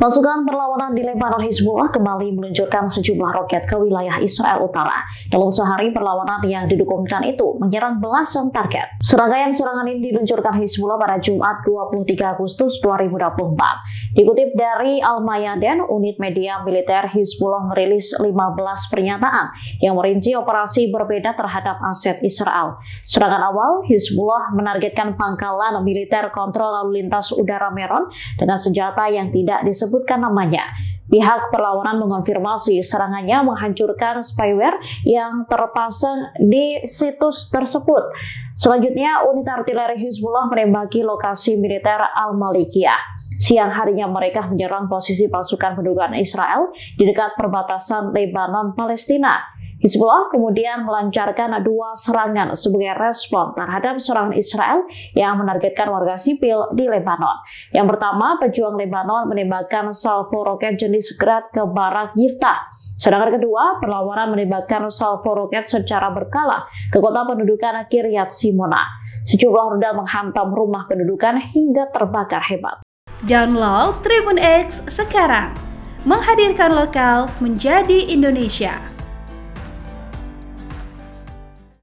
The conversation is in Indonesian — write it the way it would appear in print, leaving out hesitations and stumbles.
Pasukan perlawanan di Lebanon Hizbullah kembali meluncurkan sejumlah roket ke wilayah Israel Utara. Dalam sehari perlawanan yang didukung Iran itu menyerang belasan target. Serangkaian serangan ini diluncurkan Hizbullah pada Jumat 23 Agustus 2024. Dikutip dari Al-Mayadin, unit media militer Hizbullah merilis 15 pernyataan yang merinci operasi berbeda terhadap aset Israel. Serangan awal, Hizbullah menargetkan pangkalan militer kontrol lalu lintas udara Meron dengan senjata yang tidak disebutkan namanya. Pihak perlawanan mengonfirmasi serangannya menghancurkan spyware yang terpasang di situs tersebut. Selanjutnya, unit artileri Hizbullah menembaki lokasi militer Al-Malikiyah. Siang harinya mereka menyerang posisi pasukan pendudukan Israel di dekat perbatasan Lebanon-Palestina. Hizbullah kemudian melancarkan 2 serangan sebagai respon terhadap serangan Israel yang menargetkan warga sipil di Lebanon. Yang pertama, pejuang Lebanon menembakkan salvo roket jenis Grad ke barak Yiftah. Sedangkan kedua, perlawanan menembakkan salvo roket secara berkala ke kota pendudukan Kiryat Simona. Sejumlah rudal menghantam rumah pendudukan hingga terbakar hebat. Download Tribun X sekarang, menghadirkan lokal menjadi Indonesia.